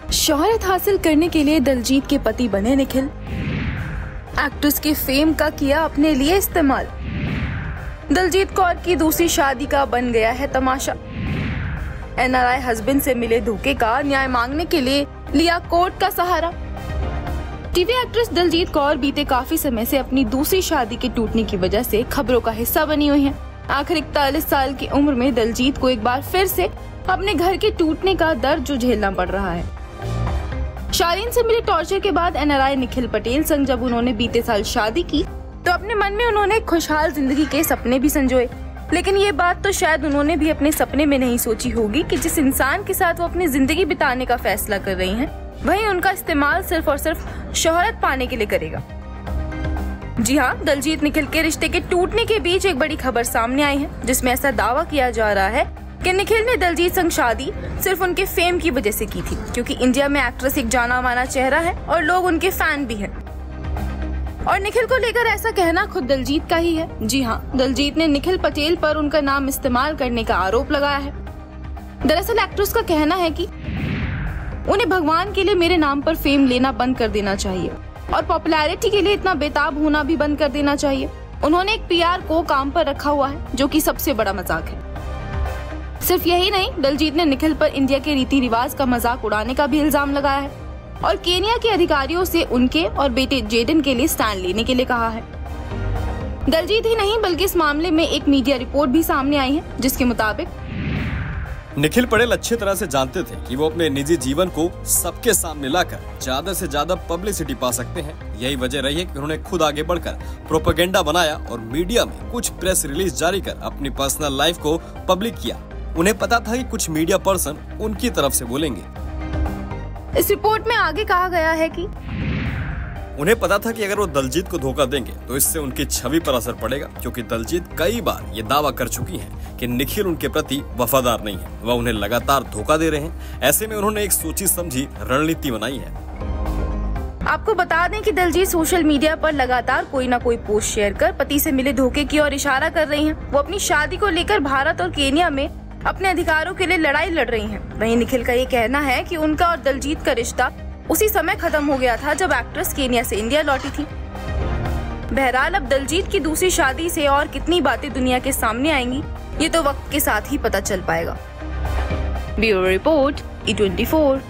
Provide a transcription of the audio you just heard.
शोहरत हासिल करने के लिए दिलजीत के पति बने निखिल। एक्ट्रेस के फेम का किया अपने लिए इस्तेमाल। दिलजीत कौर की दूसरी शादी का बन गया है तमाशा। NRI हस्बैंड से मिले धोखे का न्याय मांगने के लिए लिया कोर्ट का सहारा। टीवी एक्ट्रेस दिलजीत कौर बीते काफी समय से अपनी दूसरी शादी के टूटने की वजह से खबरों का हिस्सा बनी हुई हैं। आखिर 41 साल की उम्र में दिलजीत को एक बार फिर से अपने घर के टूटने का दर्द जो झेलना पड़ रहा है। शालीन से मिले टॉर्चर के बाद NRI निखिल पटेल संग जब उन्होंने बीते साल शादी की तो अपने मन में उन्होंने खुशहाल जिंदगी के सपने भी संजोए। लेकिन ये बात तो शायद उन्होंने भी अपने सपने में नहीं सोची होगी कि जिस इंसान के साथ वो अपनी जिंदगी बिताने का फैसला कर रही हैं, वही उनका इस्तेमाल सिर्फ और सिर्फ शोहरत पाने के लिए करेगा। जी हाँ, दिलजीत निखिल के रिश्ते के टूटने के बीच एक बड़ी खबर सामने आई है, जिसमें ऐसा दावा किया जा रहा है कि निखिल ने दिलजीत संग शादी सिर्फ उनके फेम की वजह से की थी, क्योंकि इंडिया में एक्ट्रेस एक जाना माना चेहरा है और लोग उनके फैन भी हैं। और निखिल को लेकर ऐसा कहना खुद दिलजीत का ही है। जी हाँ, दिलजीत ने निखिल पटेल पर उनका नाम इस्तेमाल करने का आरोप लगाया है। दरअसल एक्ट्रेस का कहना है कि उन्हें भगवान के लिए मेरे नाम पर फेम लेना बंद कर देना चाहिए और पॉपुलैरिटी के लिए इतना बेताब होना भी बंद कर देना चाहिए। उन्होंने एक PR को काम पर रखा हुआ है, जो कि सबसे बड़ा मजाक है। सिर्फ यही नहीं, दिलजीत ने निखिल पर इंडिया के रीति रिवाज का मजाक उड़ाने का भी इल्जाम लगाया है और केनिया के अधिकारियों से उनके और बेटे जेडन के लिए स्टैंड लेने के लिए कहा है। दिलजीत ही नहीं बल्कि इस मामले में एक मीडिया रिपोर्ट भी सामने आई है, जिसके मुताबिक निखिल पटेल अच्छी तरह से जानते थे कि वो अपने निजी जीवन को सबके सामने लाकर ज्यादा से ज्यादा पब्लिसिटी पा सकते हैं। यही वजह रही है कि उन्होंने खुद आगे बढ़कर प्रोपेगेंडा बनाया और मीडिया में कुछ प्रेस रिलीज जारी कर अपनी पर्सनल लाइफ को पब्लिक किया। उन्हें पता था कि कुछ मीडिया पर्सन उनकी तरफ से बोलेंगे। इस रिपोर्ट में आगे कहा गया है कि उन्हें पता था कि अगर वो दिलजीत को धोखा देंगे तो इससे उनकी छवि पर असर पड़ेगा, क्योंकि दिलजीत कई बार ये दावा कर चुकी हैं कि निखिल उनके प्रति वफादार नहीं है, वह उन्हें लगातार धोखा दे रहे हैं। ऐसे में उन्होंने एक सोची समझी रणनीति बनाई है। आपको बता दें कि दिलजीत सोशल मीडिया पर लगातार कोई ना कोई पोस्ट शेयर कर पति से मिले धोखे की ओर इशारा कर रही हैं। वो अपनी शादी को लेकर भारत और केनिया में अपने अधिकारों के लिए लड़ाई लड़ रही हैं। वहीं निखिल का ये कहना है कि उनका और दिलजीत का रिश्ता उसी समय खत्म हो गया था जब एक्ट्रेस केनिया से इंडिया लौटी थी। बहरहाल अब दिलजीत की दूसरी शादी से और कितनी बातें दुनिया के सामने आएंगी, ये तो वक्त के साथ ही पता चल पाएगा। Bureau report, E24।